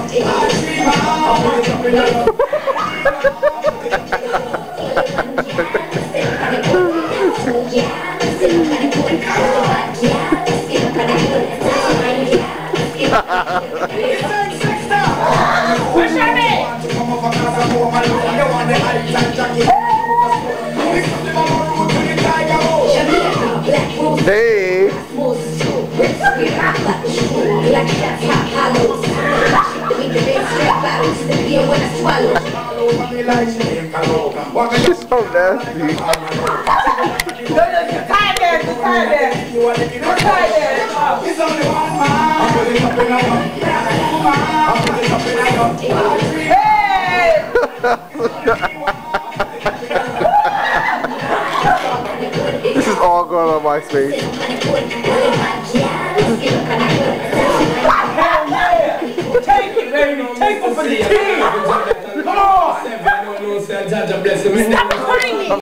Hey! She's so nasty. Tie there. This is all going on MySpace. Take it, baby. Take it for the team. Come on.